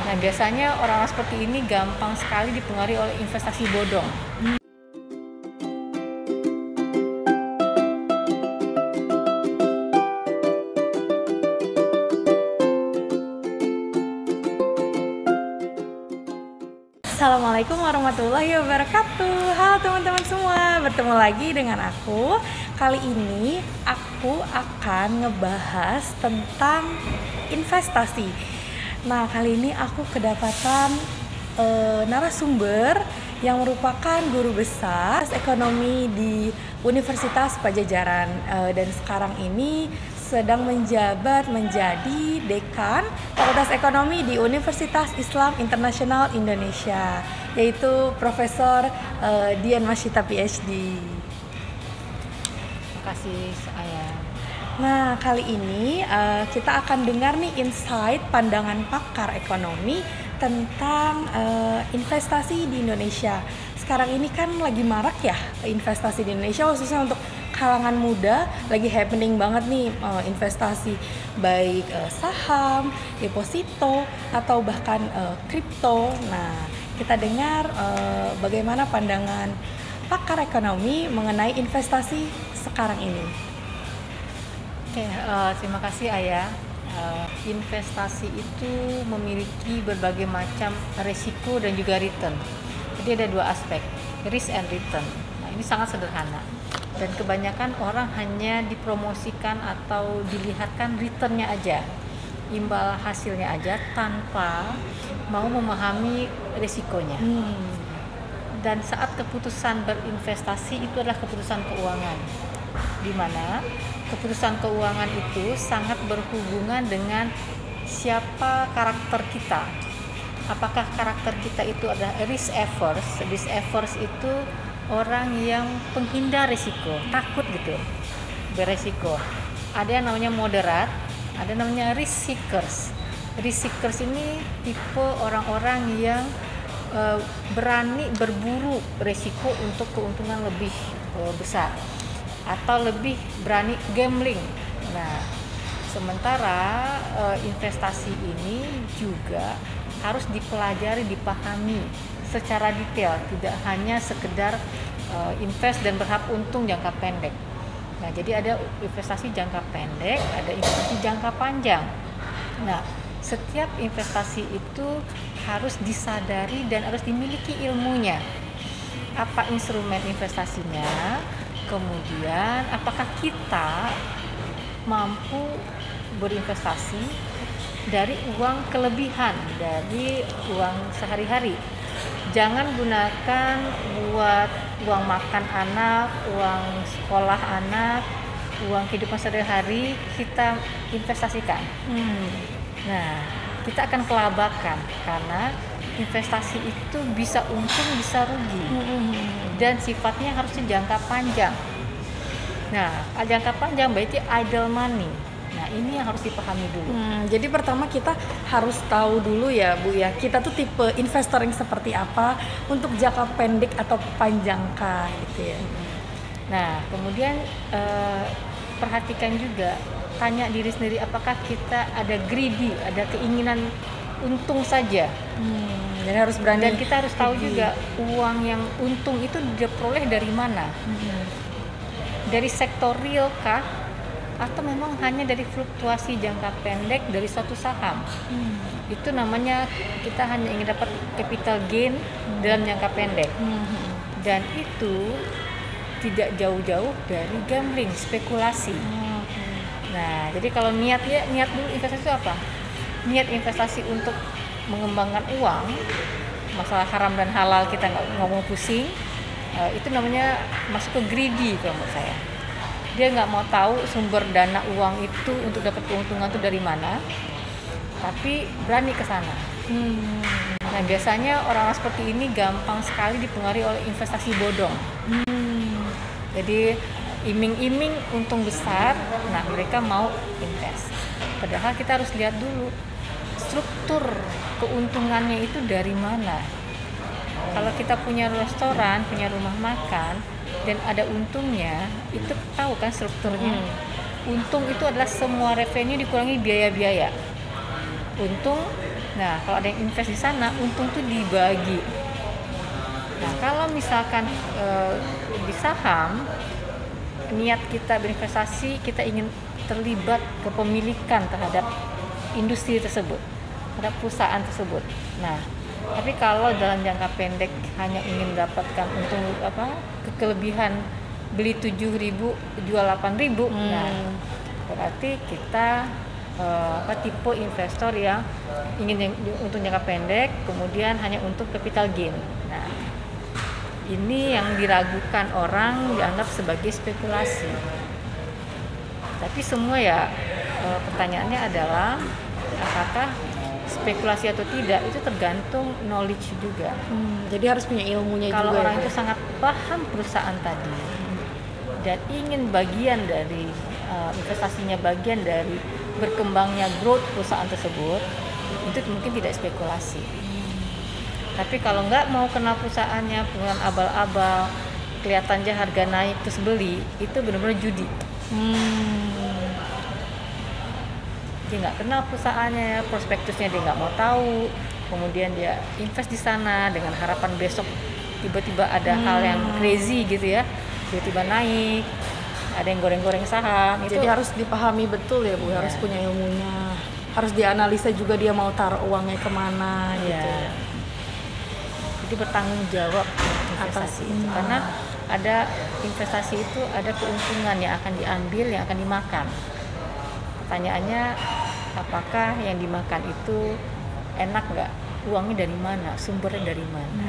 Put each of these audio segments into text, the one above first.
Nah, biasanya orang-orang seperti ini gampang sekali dipengaruhi oleh investasi bodong. Assalamualaikum warahmatullahi wabarakatuh. Halo teman-teman semua, bertemu lagi dengan aku. Kali ini aku akan ngebahas tentang investasi. Nah, kali ini aku kedapatan narasumber yang merupakan guru besar ekonomi di Universitas Padjadjaran, dan sekarang ini sedang menjabat menjadi dekan Fakultas Ekonomi di Universitas Islam Internasional Indonesia, yaitu Profesor Dian Masyita PhD. Terima kasih Ayah. Nah, kali ini kita akan dengar nih insight pandangan pakar ekonomi tentang investasi di Indonesia. Sekarang ini kan lagi marak ya investasi di Indonesia, khususnya untuk kalangan muda, lagi happening banget nih investasi, baik saham, deposito, atau bahkan kripto. Nah, kita dengar bagaimana pandangan pakar ekonomi mengenai investasi sekarang ini. Oke, terima kasih Ayah. Investasi itu memiliki berbagai macam resiko dan juga return. Jadi ada dua aspek, risk and return. Nah, ini sangat sederhana. Dan kebanyakan orang hanya dipromosikan atau dilihatkan returnnya aja, imbal hasilnya aja, tanpa mau memahami risikonya. Dan saat keputusan berinvestasi itu adalah keputusan keuangan, di mana keputusan keuangan itu sangat berhubungan dengan siapa karakter kita. Apakah karakter kita itu adalah risk averse? Risk averse itu orang yang penghindar risiko, takut gitu beresiko. Ada yang namanya moderat, ada namanya risk seekers. Risk seekers ini tipe orang-orang yang berani berburu resiko untuk keuntungan lebih besar, atau lebih berani gambling. Nah, sementara investasi ini juga harus dipelajari, dipahami secara detail, tidak hanya sekedar invest dan berharap untung jangka pendek. Nah, jadi ada investasi jangka pendek, ada investasi jangka panjang. Nah, setiap investasi itu harus disadari dan harus dimiliki ilmunya. Apa instrumen investasinya? Kemudian, apakah kita mampu berinvestasi dari uang kelebihan, dari uang sehari-hari? Jangan gunakan buat uang makan anak, uang sekolah anak, uang kehidupan sehari-hari kita investasikan. Nah, kita akan kelabakan karena investasi itu bisa untung, bisa rugi, dan sifatnya harusnya jangka panjang. Nah, jangka panjang berarti idle money. Nah, ini yang harus dipahami dulu. Jadi pertama kita harus tahu dulu ya Bu ya, kita tuh tipe investor yang seperti apa untuk jangka pendek atau panjangkah gitu ya. Nah, kemudian perhatikan juga, tanya diri sendiri apakah kita ada greedy, ada keinginan untung saja. Jadi harus berani. Dan kita harus tahu juga uang yang untung itu diperoleh dari mana. Dari sektor real kah? Atau memang hanya dari fluktuasi jangka pendek dari suatu saham. Itu namanya kita hanya ingin dapat capital gain dalam jangka pendek. Dan itu tidak jauh-jauh dari gambling, spekulasi. Nah, jadi kalau niat dulu investasi itu apa? Niat investasi untuk mengembangkan uang, masalah haram dan halal kita nggak ngomong pusing, itu namanya masuk ke greedy kalau menurut saya. Dia nggak mau tahu sumber dana uang itu untuk dapat keuntungan itu dari mana, tapi berani ke sana. Nah, biasanya orang-orang seperti ini gampang sekali dipengaruhi oleh investasi bodong. Jadi iming-iming untung besar, nah mereka mau invest. Padahal kita harus lihat dulu struktur keuntungannya itu dari mana. Kalau kita punya restoran, punya rumah makan, dan ada untungnya, itu tahu kan strukturnya. Untung itu adalah semua revenue dikurangi biaya-biaya. Untung Nah, kalau ada yang invest di sana, untung tuh dibagi. Nah, kalau misalkan di saham, niat kita berinvestasi, kita ingin terlibat kepemilikan terhadap industri tersebut, terhadap perusahaan tersebut. Nah, tapi kalau dalam jangka pendek hanya ingin mendapatkan untung kelebihan beli 7.000 jual 8.000, nah berarti kita tipe investor yang ingin untuk jangka pendek, kemudian hanya untuk capital gain. Nah, ini yang diragukan orang, dianggap sebagai spekulasi. Tapi semua pertanyaannya adalah apakah spekulasi atau tidak, itu tergantung knowledge juga. Jadi harus punya ilmunya kalau juga. Kalau orang itu sangat paham perusahaan tadi dan ingin bagian dari investasinya, bagian dari berkembangnya growth perusahaan tersebut, itu mungkin tidak spekulasi. Tapi kalau nggak mau kenal perusahaannya, pengenalan abal-abal, kelihatan aja harga naik terus beli, itu benar-benar judi. Dia nggak kenal perusahaannya, prospektusnya dia nggak mau tahu, kemudian dia invest di sana dengan harapan besok tiba-tiba ada hal yang crazy gitu ya, tiba-tiba naik, ada yang goreng-goreng saham. Jadi harus dipahami betul ya Bu, harus punya ilmunya, harus dianalisa juga dia mau taruh uangnya kemana gitu. Jadi bertanggung jawab investasi itu, karena ada investasi itu ada keuntungan yang akan diambil, yang akan dimakan. Pertanyaannya, apakah yang dimakan itu enak nggak? Uangnya dari mana? Sumbernya dari mana?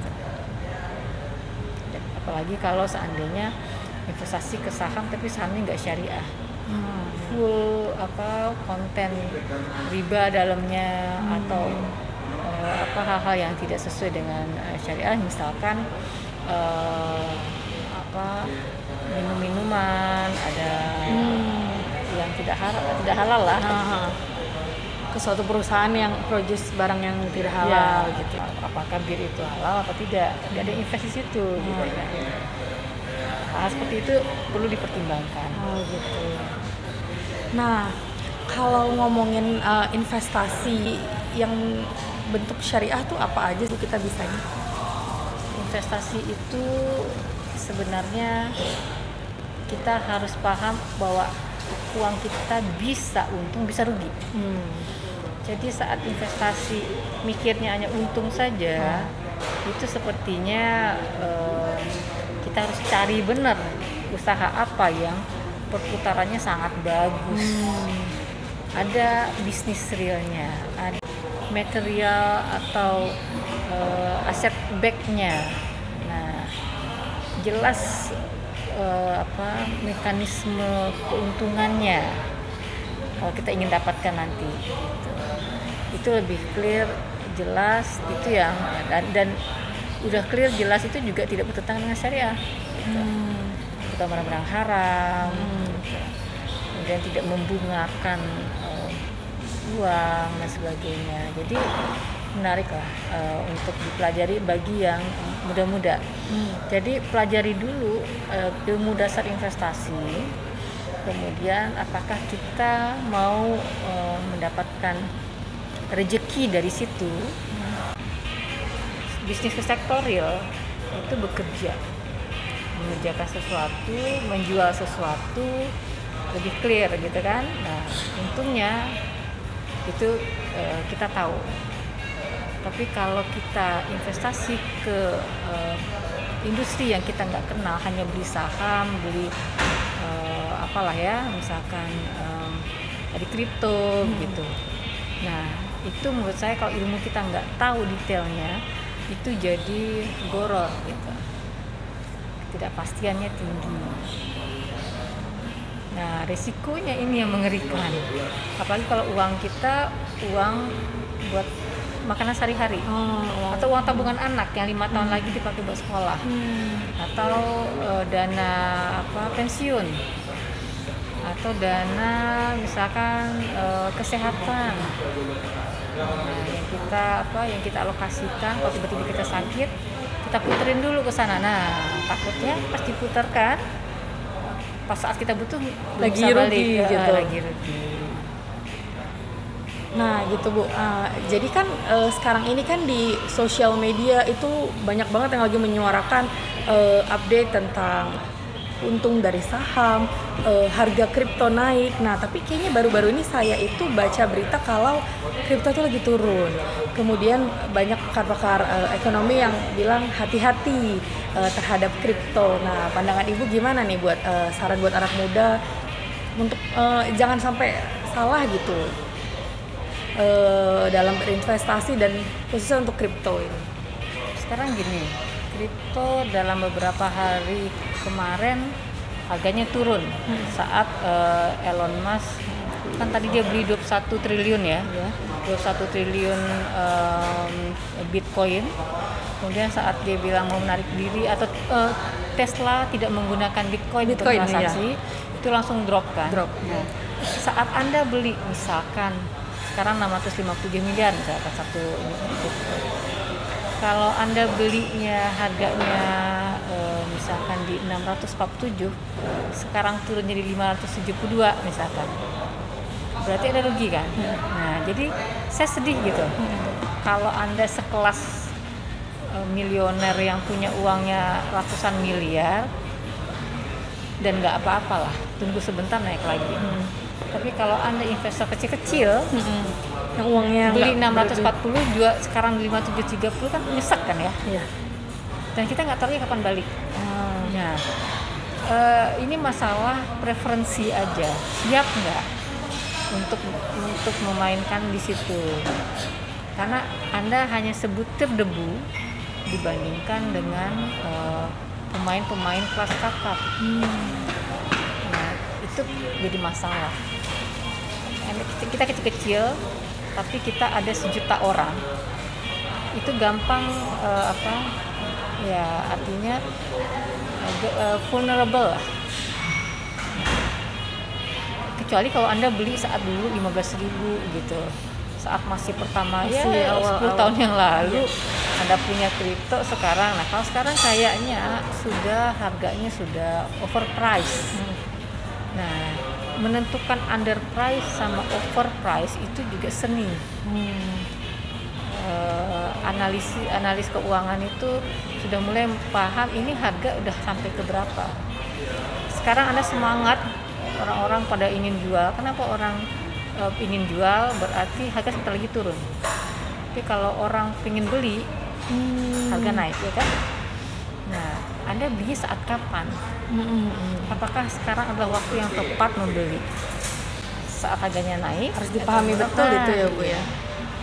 Apalagi kalau seandainya investasi ke saham tapi sahamnya nggak syariah, full konten riba dalamnya, atau hal-hal yang tidak sesuai dengan syariah, misalkan minum-minuman, ada yang tidak halal lah. Ke suatu perusahaan yang produce barang yang tidak halal gitu. Apakah bir itu halal atau tidak? Tidak ada invest di situ gitu kan. Hal seperti itu perlu dipertimbangkan. Gitu. Nah, kalau ngomongin investasi yang bentuk syariah tuh apa aja tuh kita bisanya? Investasi itu sebenarnya kita harus paham bahwa uang kita bisa untung, bisa rugi. Jadi saat investasi mikirnya hanya untung saja, itu sepertinya kita harus cari benar usaha apa yang perputarannya sangat bagus. Ada bisnis realnya, ada material atau aset backnya. Nah, jelas mekanisme keuntungannya kalau kita ingin dapatkan nanti, itu lebih clear, jelas, itu yang dan udah clear jelas itu juga tidak bertentangan dengan syariah, bukan barang-barang haram, kemudian tidak membungakan uang dan sebagainya. Jadi menarik lah untuk dipelajari bagi yang muda-muda. Jadi pelajari dulu ilmu dasar investasi, kemudian apakah kita mau mendapatkan rezeki dari situ. Bisnis sektor real itu bekerja, mengerjakan sesuatu, menjual sesuatu, lebih clear gitu kan. Nah, untungnya itu kita tahu. Tapi kalau kita investasi ke industri yang kita nggak kenal, hanya beli saham, beli misalkan di kripto gitu. Nah, itu menurut saya kalau ilmu kita nggak tahu detailnya, itu jadi goror gitu. Ketidakpastiannya tinggi. Nah, risikonya ini yang mengerikan. Apalagi kalau uang kita buat makanan sehari-hari, atau uang tabungan anak yang 5 tahun lagi dipakai buat sekolah, atau dana pensiun, atau dana misalkan kesehatan, yang kita alokasikan. Kalau tiba-tiba kita sakit, kita puterin dulu ke sana. Nah, takutnya pas diputarkan, pas saat kita butuh lagi rugi gitu. Lagi rugi. Nah gitu Bu, jadi kan sekarang ini kan di sosial media itu banyak banget yang lagi menyuarakan update tentang untung dari saham, harga kripto naik. Nah tapi kayaknya baru-baru ini saya itu baca berita kalau kripto itu lagi turun. Kemudian banyak pakar-pakar ekonomi yang bilang hati-hati terhadap kripto. Nah pandangan Ibu gimana nih buat saran buat anak muda untuk jangan sampai salah gitu dalam berinvestasi dan khususnya untuk kripto ini. Sekarang gini, kripto dalam beberapa hari kemarin harganya turun saat Elon Musk kan tadi dia beli 21 triliun ya, 21 triliun Bitcoin. Kemudian saat dia bilang mau menarik diri atau Tesla tidak menggunakan Bitcoin untuk transaksi, itu langsung drop kan. Nah, saat Anda beli misalkan sekarang 650 miliar misalkan satu Bitcoin. Kalau Anda belinya harganya misalkan di 647, sekarang turun jadi 572 misalkan. Berarti ada rugi kan? Nah, jadi saya sedih gitu. Kalau Anda sekelas milioner yang punya uangnya ratusan miliar dan nggak apa-apalah, tunggu sebentar naik lagi. Tapi kalau Anda investor kecil-kecil yang uangnya beli 640 jual sekarang 5730 kan nyesek kan ya? Iya. Dan kita nggak tahu ya kapan balik. Nah, ini masalah preferensi aja. Siap nggak untuk memainkan di situ? Karena Anda hanya sebutir debu dibandingkan dengan pemain-pemain kelas kakap. Nah, itu jadi masalah. Kita kecil-kecil, tapi kita ada 1 juta orang. Itu gampang artinya vulnerable lah. Kecuali kalau Anda beli saat dulu 15.000 gitu. Saat masih pertama awal 10 tahun yang lalu Anda punya kripto sekarang. Nah, kalau sekarang kayaknya harganya sudah overpriced. Nah, menentukan underprice sama overprice itu juga seni. Analis keuangan itu sudah mulai paham ini harga udah sampai ke berapa. Sekarang Anda semangat, orang-orang pada ingin jual. Kenapa orang ingin jual? Berarti harga sebentar lagi turun. Tapi kalau orang ingin beli, harga naik, ya kan? Nah, Anda beli saat kapan? Apakah sekarang adalah waktu yang tepat membeli? Saat harganya naik, harus dipahami betul itu ya Bu ya.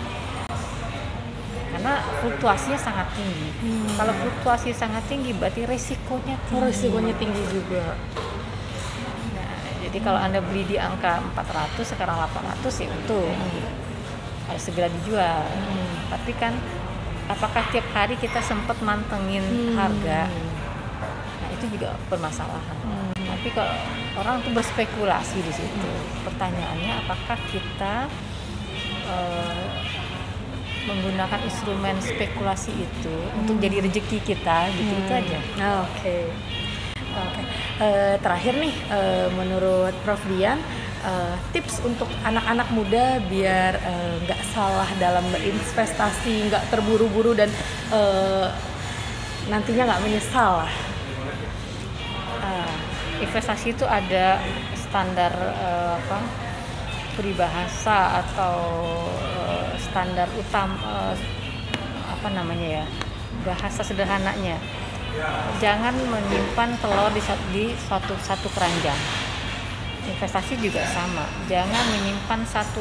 Karena fluktuasinya sangat tinggi. Kalau fluktuasi sangat tinggi, berarti resikonya tinggi. Resikonya tinggi juga. Nah, jadi kalau Anda beli di angka 400, sekarang 800 ya untung. Harus segera dijual. Tapi kan, apakah tiap hari kita sempat mantengin harga? Nah, itu juga permasalahan. Tapi kalau orang tuh berspekulasi di situ. Pertanyaannya, apakah kita menggunakan instrumen spekulasi itu untuk jadi rezeki kita, gitu itu aja. Oke. Terakhir nih, menurut Prof Dian, tips untuk anak-anak muda biar nggak salah dalam berinvestasi, nggak terburu-buru dan nantinya nggak menyesal lah. Investasi itu ada standar peribahasa atau standar utama bahasa sederhananya. Jangan menyimpan telur di satu keranjang. Investasi juga sama. Jangan menyimpan satu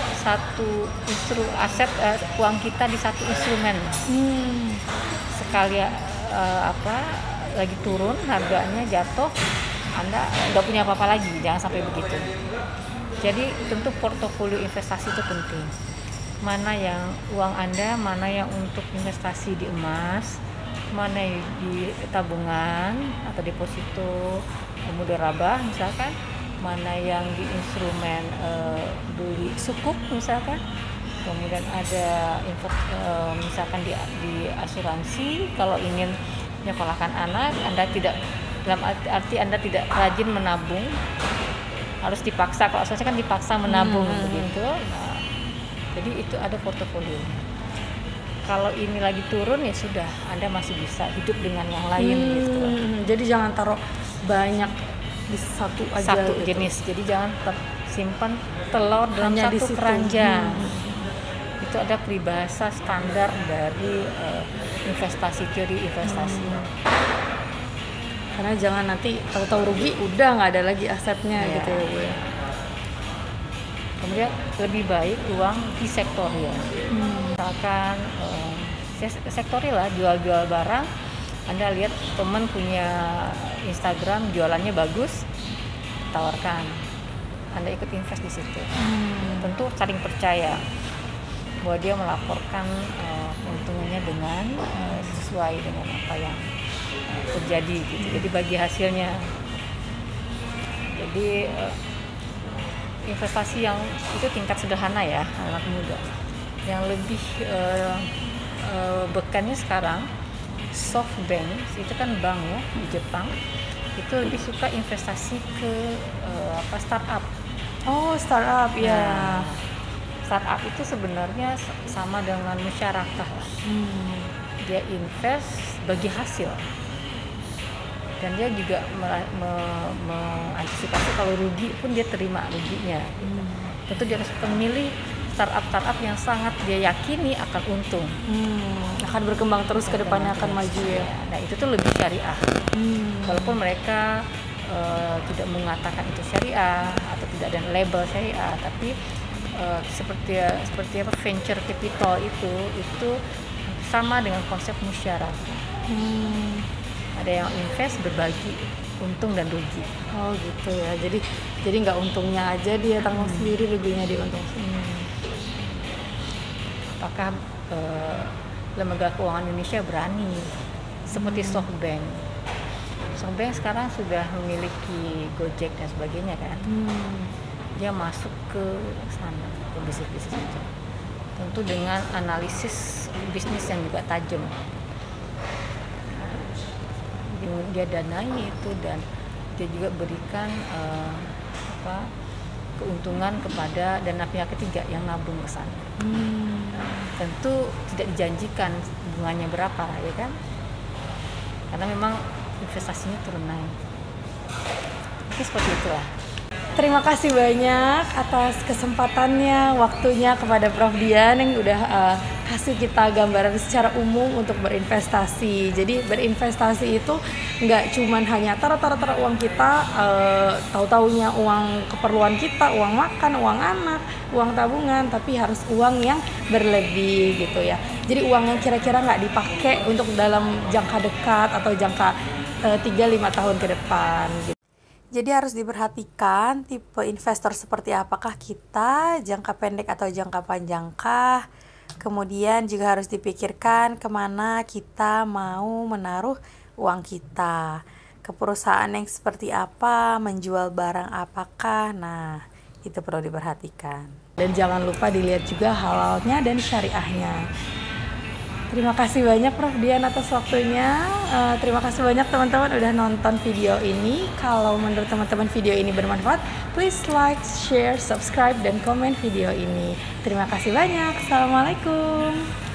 aset uang kita di satu instrumen. Sekali lagi turun harganya jatuh, Anda nggak punya apa-apa lagi. Jangan sampai begitu. Jadi tentu portofolio investasi itu penting. Mana yang uang Anda, mana yang untuk investasi di emas, mana yang di tabungan atau deposito mudharabah misalkan, mana yang di instrumen beli sukuk misalkan, kemudian ada misalkan di asuransi. Kalau ingin menyekolahkan anak, Anda tidak, dalam arti Anda tidak rajin menabung, harus dipaksa. Kalau asuransi kan dipaksa menabung begitu. Nah, Jadi itu ada portofolio. Kalau ini lagi turun ya sudah, Anda masih bisa hidup dengan yang lain gitu. Jadi jangan taruh banyak di satu aja. Satu gitu. jenis. Jadi jangan simpan telur dalam Hanya di satu situ. keranjang. Itu ada peribahasa standar dari investasi, teori investasi. Karena jangan nanti tahu-tahu rugi udah nggak ada lagi asetnya Iya. gitu ya Bu ya. Kemudian lebih baik uang di sektorial. Misalkan sektorial lah, jual-jual barang. Anda lihat teman punya Instagram jualannya bagus, tawarkan. Anda ikut invest di situ. Tentu saling percaya bahwa dia melaporkan keuntungannya dengan sesuai dengan apa yang terjadi gitu. Jadi bagi hasilnya. Jadi investasi yang itu tingkat sederhana ya, anak muda. Yang lebih bekannya sekarang SoftBank, itu kan bank ya di Jepang, itu lebih suka investasi ke startup. Oh, startup ya. Nah, startup itu sebenarnya sama dengan masyarakat. Dia invest bagi hasil. Dan dia juga mengantisipasi kalau rugi pun dia terima ruginya. Tentu dia harus memilih startup yang sangat dia yakini akan untung. Akan berkembang terus ke depannya, akan maju ya. Nah itu tuh lebih syariah. Walaupun mereka tidak mengatakan itu syariah atau tidak ada label syariah, tapi seperti apa venture capital itu sama dengan konsep musyarakah. Ada yang invest berbagi untung dan rugi. Oh gitu ya. Jadi nggak untungnya aja dia tanggung sendiri, ruginya dia untung sendiri. Apakah lembaga keuangan Indonesia berani seperti SoftBank? SoftBank sekarang sudah memiliki Gojek dan sebagainya kan. Dia masuk ke sana, ke bisnis itu. Tentu dengan analisis bisnis yang juga tajam. Dia danai itu dan dia juga berikan keuntungan kepada dana pihak ketiga yang nabung ke sana. Tentu tidak dijanjikan bunganya berapa ya kan, karena memang investasinya turun naik. Jadi seperti itulah. Terima kasih banyak atas kesempatannya, waktunya kepada Prof Dian yang udah kasih kita gambaran secara umum untuk berinvestasi. Jadi berinvestasi itu nggak cuman hanya taruh uang kita, tahu-taunya uang keperluan kita, uang makan, uang anak, uang tabungan, tapi harus uang yang berlebih gitu ya. Jadi uang yang kira-kira nggak dipakai untuk dalam jangka dekat atau jangka 3-5 tahun ke depan gitu. Jadi harus diperhatikan tipe investor seperti apakah kita, jangka pendek atau jangka panjangkah. Kemudian juga harus dipikirkan kemana kita mau menaruh uang kita. Ke perusahaan yang seperti apa, menjual barang apakah, nah itu perlu diperhatikan. Dan jangan lupa dilihat juga halalnya dan syariahnya. Terima kasih banyak Prof Dian atas waktunya. Terima kasih banyak teman-teman udah nonton video ini. Kalau menurut teman-teman video ini bermanfaat, please like, share, subscribe, dan komen video ini. Terima kasih banyak. Assalamualaikum.